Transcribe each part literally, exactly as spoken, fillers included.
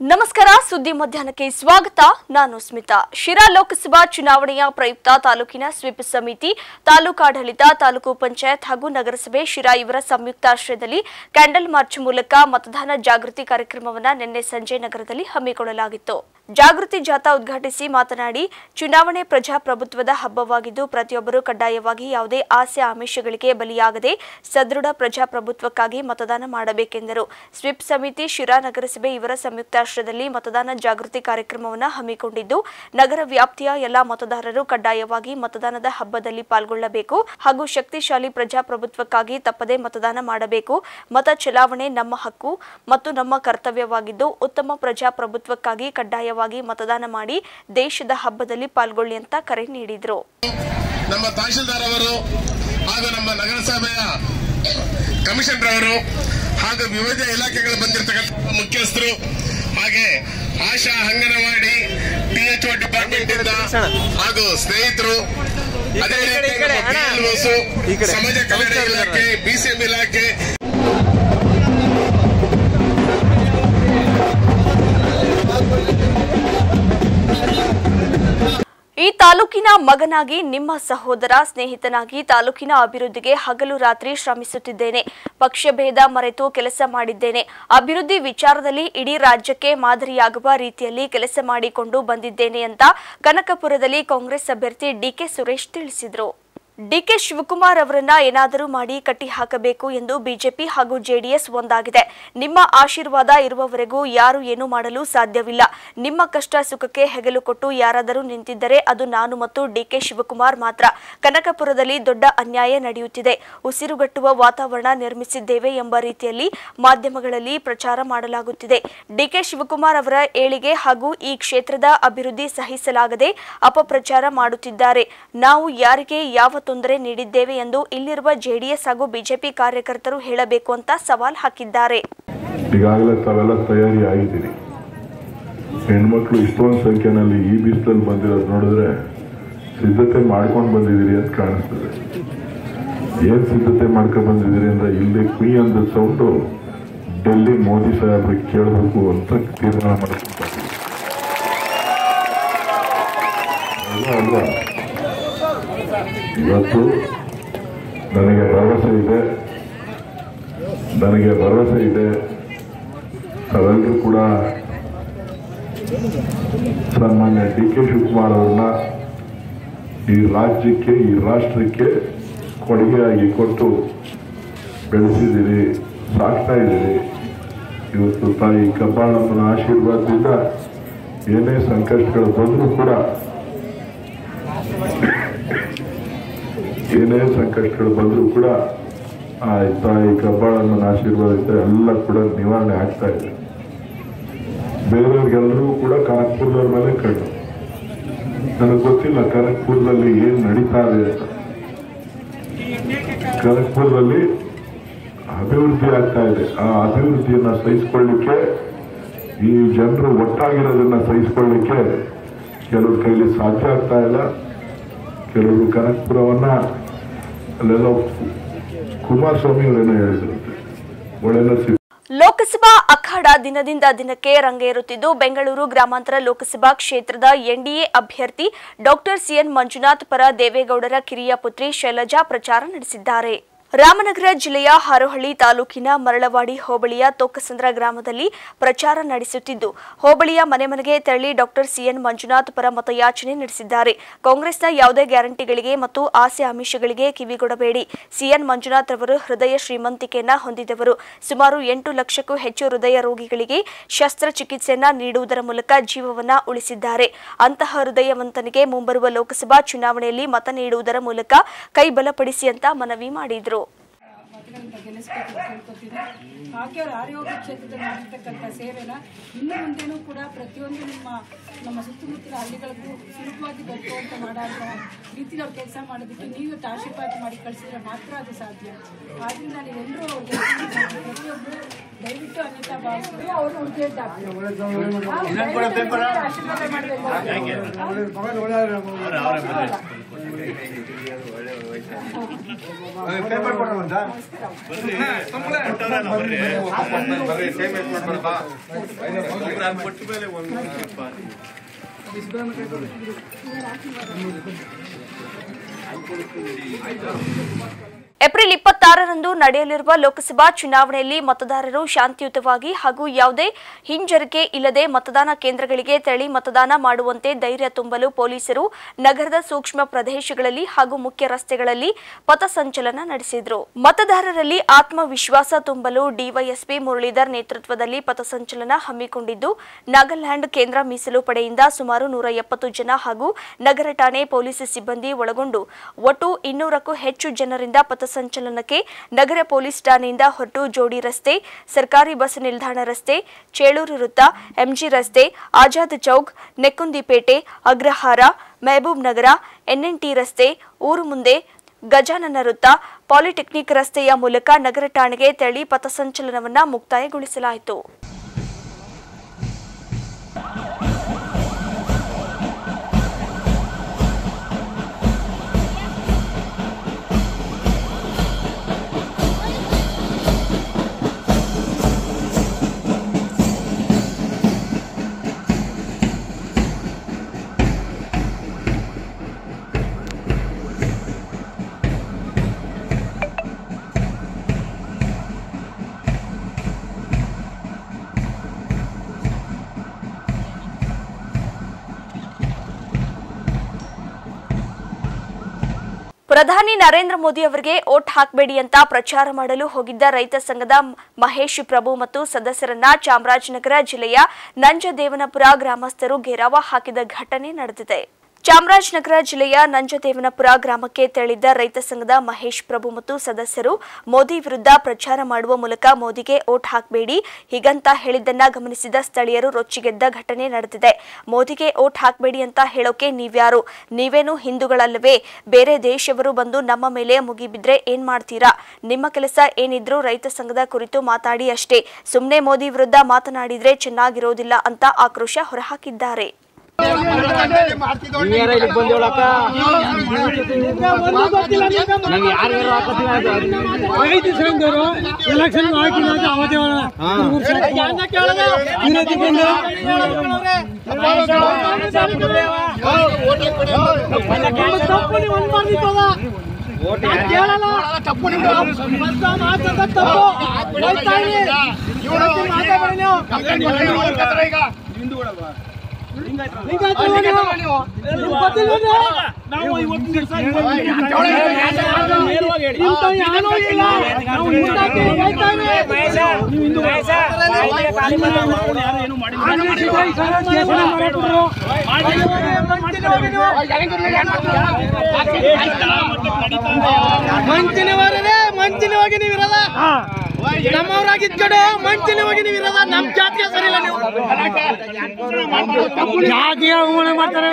ನಮಸ್ಕಾರ ಸುದ್ದಿ ಮಧ್ಯಾಹ್ನಕ್ಕೆ ಸ್ವಾಗತ ನಾನು ಸ್ಮಿತಾ ಶಿರಾ ಲೋಕಸಭಾ ಚುನಾವಣೆಯ ಪ್ರಯುಕ್ತ ತಾಲೂಕಿನ ಸ್ವೀಪ್ ಸಮಿತಿ ತಾಲೂಕಾಡಳಿತ ತಾಲೂಕು ಪಂಚಾಯತ್ ಹಾಗೂ ನಗರಸಭೆ ಶಿರಾ ಇವರ ಸಂಯುಕ್ತಾಶ್ರಯದಲ್ಲಿ ಕ್ಯಾಂಡಲ್ ಮಾರ್ಚ್ ಮೂಲಕ ಮತದಾನ ಜಾಗೃತಿ ಕಾರ್ಯಕ್ರಮವನ್ನು ನಿನ್ನೆ ಸಂಜೆ ನಗರದಲ್ಲಿ ಹಮ್ಮಿಕೊಳ್ಳಲಾಗಿತ್ತು ಜಾಗೃತಿ ಜಾಥಾ ಉದ್ಘಾಟಿಸಿ ಮಾತನಾಡಿ ಚುನಾವಣೆ ಪ್ರಜಾಪ್ರಭುತ್ವದ ಹಬ್ಬವಾಗಿದ್ದು ಪ್ರತಿಯೊಬ್ಬರು ಕಡ್ಡಾಯವಾಗಿ ಯಾವುದೇ ಆಸೆ ಆಮಿಷಗಳಿಗೆ ಬಲಿಯಾಗದೆ ಸದೃಢ ಪ್ರಜಾಪ್ರಭುತ್ವಕ್ಕಾಗಿ ಮತದಾನ ಮಾಡಬೇಕೆಂದರು ಸ್ವೀಪ್ ಸಮಿತಿ ಶಿರಾ ನಗರಸಭೆ ಇವರ ಸಂಯುಕ್ತಾಶ್ರಯದಲ್ಲಿ ಮತದಾನ ಜಾಗೃತಿ ಕಾರ್ಯಕ್ರಮವನ್ನು ಹಮ್ಮಿಕೊಂಡಿದ್ದು ನಗರ ವ್ಯಾಪ್ತಿಯ ಎಲ್ಲಾ ಮತದಾರರು ಕಡ್ಡಾಯವಾಗಿ ಮತದಾನದ ಹಬ್ಬದಲ್ಲಿ ಪಾಲ್ಗೊಳ್ಳಬೇಕು ಹಾಗೂ ಶಕ್ತಿಶಾಲಿ ಪ್ರಜಾಪ್ರಭುತ್ವಕ್ಕಾಗಿ ತಪ್ಪದೇ ಮತದಾನ ಮಾಡಬೇಕು ಮತ ಚಲಾವಣೆ ನಮ್ಮ ಹಕ್ಕು ಮತ್ತು ನಮ್ಮ ಕರ್ತವ್ಯವಾಗಿದ್ದು ಉತ್ತಮ ಪ್ರಜಾಪ್ರಭುತ್ವಕ್ಕಾಗಿ ಕಡ್ಡಾಯವಾಗಿ ಮತದಾನ ಮಾಡಿ ದೇಶದ ಹಬ್ಬದಲ್ಲಿ ಪಾಲ್ಗೊಳ್ಳಿ ಅಂತ ಕರೆ ನೀಡಿದರು ನಮ್ಮ ತಹಶೀಲ್ದಾರ್ ಅವರು ಹಾಗೂ ನಮ್ಮ ನಗರಸಭೆಯ ಕಮಿಷನರ್ ಅವರು ಹಾಗೂ ವಿವಿಧ ಇಲಾಖೆಗಳು ಬಂದಿರತಕ್ಕಂಥ ಮುಖ್ಯಸ್ಥರು ಹಾಗೆ ಆಶಾ ಅಂಗನವಾಡಿ ಟಿಎಚ್ಒ ಡಿಪಾರ್ಟ್ಮೆಂಟ್ ಇಂದ ಹಾಗೂ ಸ್ನೇಹಿತರು ಅದೇ ರೀತಿ ಸಮಾಜ ಕಲ್ಯಾಣ ಇಲಾಖೆ ಬಿಸಿಎಂ ಇಲಾಖೆ ಈ ತಾಲೂಕಿನ ಮಗನಾಗಿ ನಿಮ್ಮ ಸಹೋದರ ಸ್ನೇಹಿತನಾಗಿ ತಾಲೂಕಿನ ಅಭಿವೃದ್ಧಿಗೆ ಹಗಲು ರಾತ್ರಿ ಶ್ರಮಿಸುತ್ತಿದ್ದೇನೆ ಪಕ್ಷಭೇದ ಮರೆತು ಕೆಲಸ ಮಾಡಿದ್ದೇನೆ ಅಭಿವೃದ್ಧಿ ವಿಚಾರದಲ್ಲಿ ಇಡೀ ರಾಜ್ಯಕ್ಕೆ ಮಾದರಿಯಾಗುವ ರೀತಿಯಲ್ಲಿ ಕೆಲಸ ಮಾಡಿಕೊಂಡು ಬಂದಿದ್ದೇನೆ ಅಂತ ಕನಕಪುರದಲ್ಲಿ ಕಾಂಗ್ರೆಸ್ ಅಭ್ಯರ್ಥಿ ಡಿಕೆ ಸುರೇಶ್ ತಿಳಿಸಿದರು ಡಿಕೆ ಶಿವಕುಮಾರ್ ಅವರನ್ನ ಏನಾದರೂ ಮಾಡಿ ಕಟ್ಟಿ ಹಾಕಬೇಕು ಎಂದು ಬಿಜೆಪಿ ಹಾಗೂ ಜೆಡಿಎಸ್ ಒಂದಾಗಿದೆ ನಿಮ್ಮ ಆಶೀರ್ವಾದ ಇರುವವರೆಗೂ ಯಾರು ಏನು ಮಾಡಲು ಸಾಧ್ಯವಿಲ್ಲ ನಿಮ್ಮ ಕಷ್ಟ ಸುಖಕ್ಕೆ ಹೆಗಲು ಕೊಟ್ಟು ಯಾರಾದರೂ ನಿಂತಿದ್ದರೆ ಅದು ನಾನು ಮತ್ತು ಡಿಕೆ ಶಿವಕುಮಾರ್ ಮಾತ್ರ ಕನಕಪುರದಲ್ಲಿ ದೊಡ್ಡ ಅನ್ಯಾಯ ನಡೆಯುತ್ತಿದೆ ಉಸಿರುಗಟ್ಟುವ ವಾತಾವರಣ ನಿರ್ಮಿಸಿದ್ದೇವೆ ಎಂಬ ರೀತಿಯಲ್ಲಿ ಮಾಧ್ಯಮಗಳಲ್ಲಿ ಪ್ರಚಾರ ಮಾಡಲಾಗುತ್ತಿದೆ ಡಿಕೆ ಶಿವಕುಮಾರ್ ಅವರ ಏಳಿಗೆ ಹಾಗೂ ಈ ಕ್ಷೇತ್ರದ ಅಭಿವೃದ್ಧಿ ಸಹಿಸಲಾಗದೆ ಅಪಪ್ರಚಾರ ಮಾಡುತ್ತಿದ್ದಾರೆ ನಾವು ಯಾರಿಗೆ ಯಾವ ತೊಂದರೆ ನೀಡಿದ್ದೇವೆ ಎಂದು ಇಲ್ಲಿರುವ ಜೆಡಿಎಸ್ ಹಾಗೂ ಬಿಜೆಪಿ ಕಾರ್ಯಕರ್ತರು ಹೇಳಬೇಕು ಅಂತ ಸವಾಲ್ ಹಾಕಿದ್ದಾರೆ. ಈಗಾಗಲೇ ತಾವೆಲ್ಲ ತಯಾರಿ ಆಗಿದ್ದೀರಿ. ಹೆಣ್ಮಕ್ಳು ಇಷ್ಟೊಂದು ಸಂಖ್ಯೆನಲ್ಲಿ ಈ ಬಿಸಿಲಲ್ಲಿ ಬಂದಿರೋದು ನೋಡಿದ್ರೆ ಸಿದ್ಧತೆ ಮಾಡ್ಕೊಂಡು ಬಂದಿದ್ದೀರಿ ಅಂತ ಕಾಣಿಸ್ತದೆ. ಏನ್ ಸಿದ್ಧತೆ ಮಾಡ್ಕೊಂಡು ಬಂದಿದ್ದೀರಿ ಅಂದ್ರೆ ಇಲ್ಲಿ ಕುಯ್ ಅಂದ ಸೌಂಡು ಡೆಲ್ಲಿ ಮೋದಿ ಸಾಹೇಬ್ರಿಗೆ ಕೇಳಬೇಕು ಅಂತ ತೀರ್ಮಾನ ಮಾಡ್ತಾರೆ ಅಲ್ವಾ. ಇವತ್ತು ನನಗೆ ಭರವಸೆ ಇದೆ ನನಗೆ ಭರವಸೆ ಇದೆ ತಾವೆಲ್ಲರೂ ಕೂಡ ಸನ್ಮಾನ್ಯ ಡಿ ಕೆ ಶಿವಕುಮಾರ್ ಅವ್ರನ್ನ ಈ ರಾಜ್ಯಕ್ಕೆ ಈ ರಾಷ್ಟ್ರಕ್ಕೆ ಕೊಡುಗೆಯಾಗಿ ಕೊಟ್ಟು ಬೆಳೆಸಿದ್ದೀರಿ, ಸಾಕ್ತಾ ಇದ್ದೀರಿ. ಇವತ್ತು ತಾಯಿ ಕಬ್ಬಾಳಮ್ಮನ ಆಶೀರ್ವಾದದಿಂದ ಏನೇ ಸಂಕಷ್ಟಗಳು ಬಂದರೂ ಕೂಡ ಏನೇ ಸಂಕಷ್ಟಗಳು ಬಂದರೂ ಕೂಡ ಆ ತಾಯಿ ಕಬ್ಬಾಳಮ್ಮನ ಆಶೀರ್ವಾದದಿಂದ ಎಲ್ಲ ಕೂಡ ನಿವಾರಣೆ ಆಗ್ತಾ ಇದೆ. ಬೇರೆಯವ್ರಿಗೆಲ್ಲರೂ ಕೂಡ ಕನಕಪುರದವ್ರ ಮೇಲೆ ಕಣ್ಣು. ನನಗೆ ಗೊತ್ತಿಲ್ಲ ಕನಕಪುರದಲ್ಲಿ ಏನ್ ನಡೀತಾ ಇದೆ ಅಂತ. ಕನಕಪುರದಲ್ಲಿ ಅಭಿವೃದ್ಧಿ ಆಗ್ತಾ ಇದೆ. ಆ ಅಭಿವೃದ್ಧಿಯನ್ನ ಸಹಿಸಿಕೊಳ್ಳಿಕ್ಕೆ ಈ ಜನರು ಒಟ್ಟಾಗಿರೋದನ್ನ ಸಹಿಸಿಕೊಳ್ಳಿಕ್ಕೆ ಕೆಲವ್ರ ಕೈಲಿ ಸಾಧ್ಯ ಆಗ್ತಾ ಇಲ್ಲ. ಕೆಲವರು ಕನಕಪುರವನ್ನ ಅಲ್ಲೆಲ್ಲ ಕುಮಾರಸ್ವಾಮಿ ಅವರೇನೋ ಹೇಳಿದ್ರಂತೆ ಒಳ್ಳೆ ಲೋಕಸಭಾ ಅಖಾಡ ದಿನದಿಂದ ದಿನಕ್ಕೆ ರಂಗೇರುತ್ತಿದ್ದು ಬೆಂಗಳೂರು ಗ್ರಾಮಾಂತರ ಲೋಕಸಭಾ ಕ್ಷೇತ್ರದ ಎನ್ಡಿಎ ಅಭ್ಯರ್ಥಿ ಡಾಕ್ಟರ್ ಸಿಎನ್ ಮಂಜುನಾಥ್ ಪರ ದೇವೇಗೌಡರ ಕಿರಿಯ ಪುತ್ರಿ ಶೈಲಜಾ ಪ್ರಚಾರ ನಡೆಸಿದ್ದಾರೆ. ರಾಮನಗರ ಜಿಲ್ಲೆಯ ಹಾರೋಹಳ್ಳಿ ತಾಲೂಕಿನ ಮರಳವಾಡಿ ಹೋಬಳಿಯ ತೊಕ್ಕಸಂದ್ರ ಗ್ರಾಮದಲ್ಲಿ ಪ್ರಚಾರ ನಡೆಸುತ್ತಿದ್ದು ಹೋಬಳಿಯ ಮನೆ ಮನೆಗೆ ತೆರಳಿ ಡಾಕ್ಟರ್ ಸಿಎನ್ ಮಂಜುನಾಥ್ ಪರ ಮತಯಾಚನೆ ನಡೆಸಿದ್ದಾರೆ. ಕಾಂಗ್ರೆಸ್ನ ಯಾವುದೇ ಗ್ಯಾರಂಟಿಗಳಿಗೆ ಮತ್ತು ಆಸೆ ಆಮಿಷಗಳಿಗೆ ಕಿವಿಗೊಡಬೇಡಿ. ಸಿಎನ್ ಮಂಜುನಾಥ್ ರವರು ಹೃದಯ ಶ್ರೀಮಂತಿಕೆಯನ್ನ ಹೊಂದಿದವರು. ಸುಮಾರು ಎಂಟು ಲಕ್ಷಕ್ಕೂ ಹೆಚ್ಚು ಹೃದಯ ರೋಗಿಗಳಿಗೆ ಶಸ್ತ್ರಚಿಕಿತ್ಸೆಯನ್ನ ನೀಡುವುದರ ಮೂಲಕ ಜೀವವನ್ನ ಉಳಿಸಿದ್ದಾರೆ. ಅಂತಹ ಹೃದಯವಂತನಿಗೆ ಮುಂಬರುವ ಲೋಕಸಭಾ ಚುನಾವಣೆಯಲ್ಲಿ ಮತ ನೀಡುವುದರ ಮೂಲಕ ಕೈ ಬಲಪಡಿಸಿ ಅಂತ ಮನವಿ ಮಾಡಿದರು. ಗೆಲ್ಲಿಸಬೇಕು ಕೇಳ್ಕೊತೀನಿ. ಹಾಗೆ ಅವರು ಆರೋಗ್ಯ ಕ್ಷೇತ್ರದಲ್ಲಿ ಮಾಡಿರ್ತಕ್ಕಂಥ ಸೇವೆನ ಇನ್ನು ಮುಂದೆನೂ ಕೂಡ ಪ್ರತಿಯೊಂದು ನಿಮ್ಮ ನಮ್ಮ ಸುತ್ತಮುತ್ತಲ ಹಳ್ಳಿಗಳಿಗೂ ಸುಲಭವಾಗಿ ಬದುಕುವಂತ ಮಾಡೋ ರೀತಿಯಲ್ಲಿ ಅವ್ರು ಕೆಲಸ ಮಾಡೋದಕ್ಕೆ ನೀವು ಆಶೀರ್ವಾದ ಮಾಡಿ ಕಳಿಸಿದ್ರೆ ಮಾತ್ರ ಅದು ಸಾಧ್ಯ. ಆದ್ರಿಂದ ನೀವೆಲ್ಲರೂ ಪ್ರತಿಯೊಬ್ಬರು ದಯವಿಟ್ಟು ಅನ್ಯತಾ ಭಾವಿಸಿದ್ರೆ ಅವರು ಉರ್ಜೆಂಟ್ ಆಗ್ತಾರೆ ಆಶೀರ್ವಾದ ಮಾಡಬೇಕು. ಏಪ್ರಿಲ್ ಇಪ್ಪತ್ತಾರರಂದು ನಡೆಯಲಿರುವ ಲೋಕಸಭಾ ಚುನಾವಣೆಯಲ್ಲಿ ಮತದಾರರು ಶಾಂತಿಯುತವಾಗಿ ಹಾಗೂ ಯಾವುದೇ ಹಿಂಜರಿಕೆ ಇಲ್ಲದೆ ಮತದಾನ ಕೇಂದ್ರಗಳಿಗೆ ತೆರಳಿ ಮತದಾನ ಮಾಡುವಂತೆ ಧೈರ್ಯ ತುಂಬಲು ಪೊಲೀಸರು ನಗರದ ಸೂಕ್ಷ್ಮ ಪ್ರದೇಶಗಳಲ್ಲಿ ಹಾಗೂ ಮುಖ್ಯ ರಸ್ತೆಗಳಲ್ಲಿ ಪಥಸಂಚಲನ ನಡೆಸಿದರು. ಮತದಾರರಲ್ಲಿ ಆತ್ಮವಿಶ್ವಾಸ ತುಂಬಲು ಡಿವೈಎಸ್ಪಿ ಮುರಳೀಧರ್ ನೇತೃತ್ವದಲ್ಲಿ ಪಥಸಂಚಲನ ಹಮ್ಮಿಕೊಂಡಿದ್ದು, ನಾಗಾಲ್ಯಾಂಡ್ ಕೇಂದ್ರ ಮೀಸಲು ಪಡೆಯಿಂದ ಸುಮಾರು ನೂರ ಎಪ್ಪತ್ತು ಜನ ಹಾಗೂ ನಗರ ಠಾಣೆ ಪೊಲೀಸ್ ಸಿಬ್ಬಂದಿ ಒಳಗೊಂಡು ಒಟ್ಟು ಇನ್ನೂರಕ್ಕೂ ಹೆಚ್ಚು ಜನರಿಂದ ಪಥ ಸಂಚಲನಕ್ಕೆ ನಗರ ಪೊಲೀಸ್ ಠಾಣೆಯಿಂದ ಹೊರಟು ಜೋಡಿ ರಸ್ತೆ, ಸರ್ಕಾರಿ ಬಸ್ ನಿಲ್ದಾಣ ರಸ್ತೆ, ಚೇಳೂರು ವೃತ್ತ, ಎಂಜಿ ರಸ್ತೆ, ಆಜಾದ್ ಚೌಕ್, ನೆಕ್ಕುಂದಿಪೇಟೆ, ಅಗ್ರಹಾರ, ಮೆಹಬೂಬ್ ನಗರ, ಎನ್ಎನ್ಟಿ ರಸ್ತೆ, ಊರು ಮುಂದೆ, ಗಜಾನನ ವೃತ್ತ, ಪಾಲಿಟೆಕ್ನಿಕ್ ರಸ್ತೆಯ ಮೂಲಕ ನಗರ ಠಾಣೆಗೆ ತೆರಳಿ ಪಥಸಂಚಲನವನ್ನು ಮುಕ್ತಾಯಗೊಳಿಸಲಾಯಿತು. ಪ್ರಧಾನಿ ನರೇಂದ್ರ ಮೋದಿ ಅವರಿಗೆ ವೋಟ್ ಹಾಕಬೇಡಿ ಅಂತ ಪ್ರಚಾರ ಮಾಡಲು ಹೋಗಿದ್ದ ರೈತ ಸಂಘದ ಮಹೇಶ್ ಪ್ರಭು ಮತ್ತು ಸದಸ್ಯರನ್ನ ಚಾಮರಾಜನಗರ ಜಿಲ್ಲೆಯ ನಂಜದೇವನಪುರ ಗ್ರಾಮಸ್ಥರು ಘೇರಾವ ಹಾಕಿದ ಘಟನೆ ನಡೆದಿದೆ. ಚಾಮರಾಜನಗರ ಜಿಲ್ಲೆಯ ನಂಜದೇವನಪುರ ಗ್ರಾಮಕ್ಕೆ ತೆರಳಿದ್ದ ರೈತ ಸಂಘದ ಮಹೇಶ್ ಪ್ರಭು ಮತ್ತು ಸದಸ್ಯರು ಮೋದಿ ವಿರುದ್ಧ ಪ್ರಚಾರ ಮಾಡುವ ಮೂಲಕ ಮೋದಿಗೆ ವೋಟ್ ಹಾಕಬೇಡಿ ಹೀಗಂತ ಹೇಳಿದ್ದನ್ನ ಗಮನಿಸಿದ ಸ್ಥಳೀಯರು ರೊಚ್ಚಿಗೆದ್ದ ಘಟನೆ ನಡೆದಿದೆ. ಮೋದಿಗೆ ವೋಟ್ ಹಾಕಬೇಡಿ ಅಂತ ಹೇಳೋಕೆ ನೀವ್ಯಾರು? ನೀವೇನು ಹಿಂದೂಗಳಲ್ಲವೇ? ಬೇರೆ ದೇಶವರು ಬಂದು ನಮ್ಮ ಮೇಲೆ ಮುಗಿಬಿದ್ರೆ ಏನ್ ಮಾಡ್ತೀರಾ? ನಿಮ್ಮ ಕೆಲಸ ಏನಿದ್ರು ರೈತ ಸಂಘದ ಕುರಿತು ಮಾತಾಡಿ ಅಷ್ಟೇ, ಸುಮ್ಮನೆ ಮೋದಿ ವಿರುದ್ಧ ಮಾತನಾಡಿದ್ರೆ ಚೆನ್ನಾಗಿರೋದಿಲ್ಲ ಅಂತ ಆಕ್ರೋಶ ಹೊರಹಾಕಿದ್ದಾರೆ. ಮಂಚಿನ ಹೋಗಿ ನೀವಿರಲ್ಲ, ನಮ್ಮವರಾಗಿದ್ಕಡೆ ಮಂಚಿನ ಹೋಗಿ ನೀವಿರಲ್ಲ. ನಮ್ ಜಾತಿಗೆ ಸರಿ ಇಲ್ಲ, ನೀವು ಜಾತಿಗೆ ಅವಮಾನ ಮಾಡ್ತಾರೆ.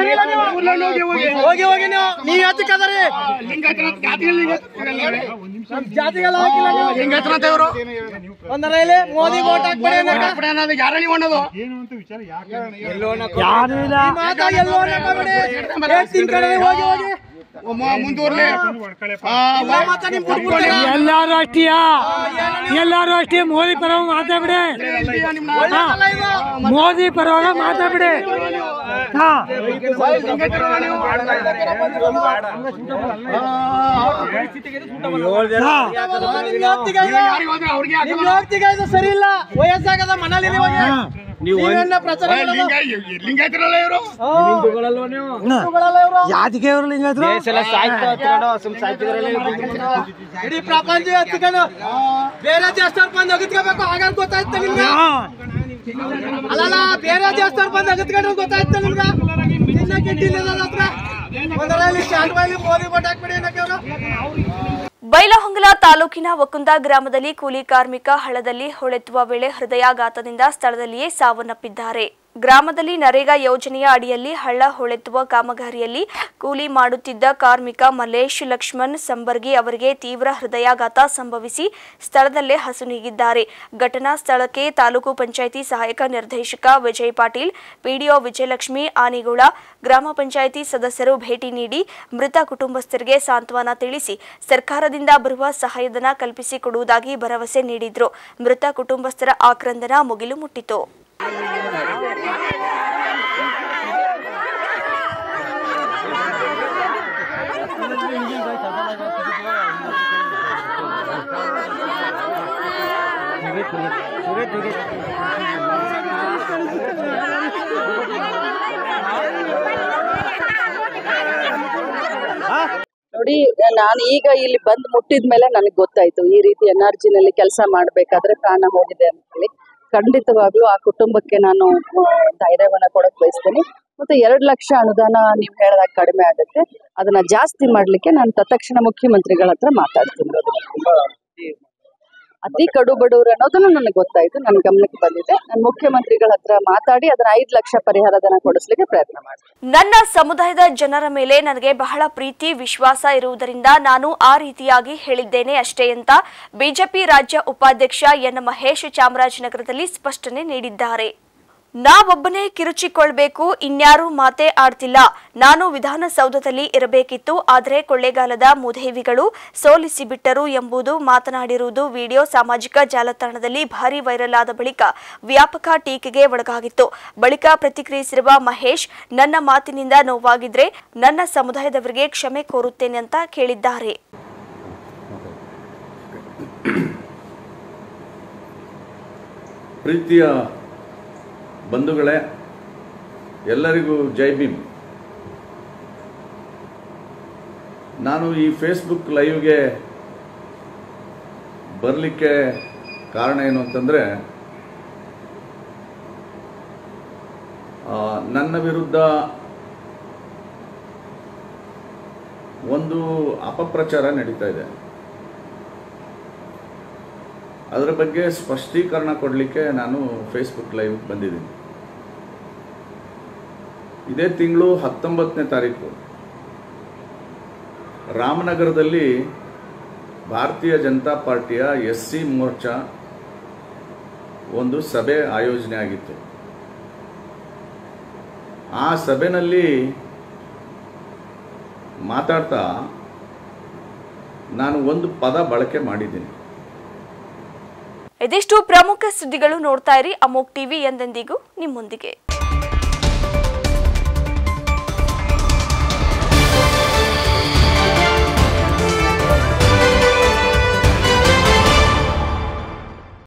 ಹೋಗಿ ಹೋಗಿ ನೀವು ನೀವ್ ಯಾತಕ್ಕೆ ಅದರಿ? ಜಾತಿಗೆಲ್ಲ ಹಾಕಿಲ್ಲ ಲಿಂಗಾಯತರು ಒಂದರ ಇಲ್ಲಿ ಮೋದಿ ವೋಟ್ ಹಾಕ್ಬೇಡಿ ಅನ್ನೋದು ಯಾರ ನೀವು ಅನ್ನೋದು ಯಾರು ಇಲ್ಲ ಮಾತಾಡಿ ಎಲ್ಲೋ ಅನ್ನಬೇಡಿ. ಹೋಗಿ ಹೋಗಿ ಎಲ್ಲಾರು ಅಷ್ಟೇ ಎಲ್ಲಾರು ಅಷ್ಟೇ ಮೋದಿ ಪರವಾಗಿ ಮಾತಾಡ್ಬಿಡಿ, ಮೋದಿ ಪರವಾಗಿ ಮಾತಾಡ್ಬಿಡಿ. ಸರಿ ಇಲ್ಲ, ವಯಸ್ಸಾಗದ ಮನೇಲಿ ಇಡೀ ಪ್ರಪಂಚ ಎತ್ಕೊಂಡು ಬೇರೆ ದೇಶದವ್ರು ಬಂದು ಅಗತ್ಕೋಬೇಕು. ಹಾಗಾಗಿ ಗೊತ್ತಾಯ್ತ ನಿಮ್ಗೆ? ಅಲ್ಲ ಬೇರೆ ದೇಶದವ್ರು ಬಂದು ಅಗತ್ಕೊಂಡ್ರೆ ಗೊತ್ತಾಯ್ತ ನಿಮ್ಗೆ? ಮೋದಿ ವೋಟ್ ಹಾಕ್ಬಿಡಿ ಅನ್ನಕ್ಕೆ ಅವರು. ಬೈಲಹೊಂಗಲ ತಾಲೂಕಿನ ವಕುಂದ ಗ್ರಾಮದಲ್ಲಿ ಕೂಲಿ ಕಾರ್ಮಿಕ ಹಳ್ಳದಲ್ಲಿ ಹೊಳೆತ್ತುವ ವೇಳೆ ಹೃದಯಾಘಾತದಿಂದ ಸ್ಥಳದಲ್ಲಿಯೇ ಸಾವನ್ನಪ್ಪಿದ್ದಾರೆ. ಗ್ರಾಮದಲ್ಲಿ ನರೇಗಾ ಯೋಜನೆಯ ಅಡಿಯಲ್ಲಿ ಹಳ್ಳ ಹೊಳೆತ್ತುವ ಕಾಮಗಾರಿಯಲ್ಲಿ ಕೂಲಿ ಮಾಡುತ್ತಿದ್ದ ಕಾರ್ಮಿಕ ಮಲ್ಲೇಶ್ ಲಕ್ಷ್ಮಣ್ ಸಂಬರ್ಗಿ ಅವರಿಗೆ ತೀವ್ರ ಹೃದಯಾಘಾತ ಸಂಭವಿಸಿ ಸ್ಥಳದಲ್ಲೇ ಹಸುನೀಗಿದ್ದಾರೆ. ಘಟನಾ ಸ್ಥಳಕ್ಕೆ ತಾಲೂಕು ಪಂಚಾಯಿತಿ ಸಹಾಯಕ ನಿರ್ದೇಶಕ ವಿಜಯ್ ಪಾಟೀಲ್, ಪಿಡಿಒ ವಿಜಯಲಕ್ಷ್ಮಿ ಆನಿಗೋಳ, ಗ್ರಾಮ ಪಂಚಾಯಿತಿ ಸದಸ್ಯರು ಭೇಟಿ ನೀಡಿ ಮೃತ ಕುಟುಂಬಸ್ಥರಿಗೆ ಸಾಂತ್ವನ ತಿಳಿಸಿ ಸರ್ಕಾರದಿಂದ ಬರುವ ಸಹಾಯಧನ ಕಲ್ಪಿಸಿಕೊಡುವುದಾಗಿ ಭರವಸೆ ನೀಡಿದ್ರು. ಮೃತ ಕುಟುಂಬಸ್ಥರ ಆಕ್ರಂದನ ಮುಗಿಲು ಮುಟ್ಟಿತು. ನೋಡಿ, ನಾನು ಈಗ ಇಲ್ಲಿ ಬಂದು ಮುಟ್ಟಿದ ಮೇಲೆ ನನಗೆ ಗೊತ್ತಾಯ್ತು ಈ ರೀತಿ ಎನ್ ಆರ್ ಜಿನಲ್ಲಿ ಕೆಲಸ ಮಾಡಬೇಕಾದ್ರೆ ಪ್ರಾಣ ಹೋಗಿದೆ ಅಂತ ಹೇಳಿ. ಖಂಡಿತವಾಗ್ಲೂ ಆ ಕುಟುಂಬಕ್ಕೆ ನಾನು ಧೈರ್ಯವನ್ನ ಕೊಡಕ್ ಬಯಸ್ತೇನೆ. ಮತ್ತೆ ಎರಡು ಲಕ್ಷ ಅನುದಾನ ನೀವು ಹೇಳಿದಾಗ ಕಡಿಮೆ ಆಗುತ್ತೆ, ಅದನ್ನ ಜಾಸ್ತಿ ಮಾಡ್ಲಿಕ್ಕೆ ನಾನು ತತ್ಕ್ಷಣ ಮುಖ್ಯಮಂತ್ರಿಗಳ ಹತ್ರ ಮಾತಾಡ್ತೀನಿ. ಅತಿ ಕಡು ಬಡವರು ಅನ್ನೋದನ್ನು ನನಗೆ ಗೊತ್ತಾಯ್ತು, ನನ್ನ ಗಮನಕ್ಕೆ ಬಂದಿದೆ. ನಾನು ಮುಖ್ಯಮಂತ್ರಿಗಳ ಹತ್ರ ಮಾತಾಡಿ ಅದನ್ನ ಐದು ಲಕ್ಷ ಪರಿಹಾರಧನ ಕೊಡಿಸ್ಲಿಕ್ಕೆ ಪ್ರಯತ್ನ ಮಾಡ್ತೀನಿ. ನನ್ನ ಸಮುದಾಯದ ಜನರ ಮೇಲೆ ನನಗೆ ಬಹಳ ಪ್ರೀತಿ ವಿಶ್ವಾಸ ಇರುವುದರಿಂದ ನಾನು ಆ ರೀತಿಯಾಗಿ ಹೇಳಿದ್ದೇನೆ ಅಷ್ಟೇ ಅಂತ ಬಿಜೆಪಿ ರಾಜ್ಯ ಉಪಾಧ್ಯಕ್ಷ ಎನ್ ಮಹೇಶ್ ಚಾಮರಾಜನಗರದಲ್ಲಿ ಸ್ಪಷ್ಟನೆ ನೀಡಿದ್ದಾರೆ. ನಾವೊಬ್ಬನೇ ಕಿರುಚಿಕೊಳ್ಬೇಕು, ಇನ್ಯಾರೂ ಮಾತೇ ಆಡ್ತಿಲ್ಲ. ನಾನು ವಿಧಾನಸೌಧದಲ್ಲಿ ಇರಬೇಕಿತ್ತು, ಆದರೆ ಕೊಳ್ಳೇಗಾಲದ ಮುದೇವಿಗಳು ಸೋಲಿಸಿ ಬಿಟ್ಟರು ಎಂಬುದು ಮಾತನಾಡಿರುವುದು ವಿಡಿಯೋ ಸಾಮಾಜಿಕ ಜಾಲತಾಣದಲ್ಲಿ ಭಾರಿ ವೈರಲ್ ಆದ ಬಳಿಕ ವ್ಯಾಪಕ ಟೀಕೆಗೆ ಒಳಗಾಗಿತ್ತು. ಬಳಿಕ ಪ್ರತಿಕ್ರಿಯಿಸಿರುವ ಮಹೇಶ್, ನನ್ನ ಮಾತಿನಿಂದ ನೋವಾಗಿದ್ರೆ ನನ್ನ ಸಮುದಾಯದವರಿಗೆ ಕ್ಷಮೆ ಕೋರುತ್ತೇನೆ ಅಂತ ಕೇಳಿದ್ದಾರೆ. ಪ್ರೀತಿಯ ಬಂಧುಗಳೇ, ಎಲ್ಲರಿಗೂ ಜೈ ಭೀಮ್. ನಾನು ಈ ಫೇಸ್ಬುಕ್ ಲೈವ್ಗೆ ಬರಲಿಕ್ಕೆ ಕಾರಣ ಏನು ಅಂತಂದರೆ, ನನ್ನ ವಿರುದ್ಧ ಒಂದು ಅಪಪ್ರಚಾರ ನಡೀತಾ ಇದೆ. ಅದರ ಬಗ್ಗೆ ಸ್ಪಷ್ಟೀಕರಣ ಕೊಡಲಿಕ್ಕೆ ನಾನು ಫೇಸ್ಬುಕ್ ಲೈವ್ ಬಂದಿದ್ದೀನಿ. ಇದೇ ತಿಂಗಳು ಹತ್ತೊಂಬತ್ತನೇ ತಾರೀಕು ರಾಮನಗರದಲ್ಲಿ ಭಾರತೀಯ ಜನತಾ ಪಾರ್ಟಿಯ ಎಸ್ ಸಿ ಮೋರ್ಚಾ ಒಂದು ಸಭೆ ಆಯೋಜನೆ ಆಗಿತ್ತು. ಆ ಸಭೆಯಲ್ಲಿ ಮಾತಾಡ್ತಾ ನಾನು ಒಂದು ಪದ ಬಳಕೆ ಮಾಡಿದ್ದೀನಿ. ಇದಿಷ್ಟು ಪ್ರಮುಖ ಸುದ್ದಿಗಳು. ನೋಡ್ತಾ ಇರಿ ಅಮೋಕ್ ಟಿವಿ, ಎಂದೆಂದಿಗೂ ನಿಮ್ಮೊಂದಿಗೆ.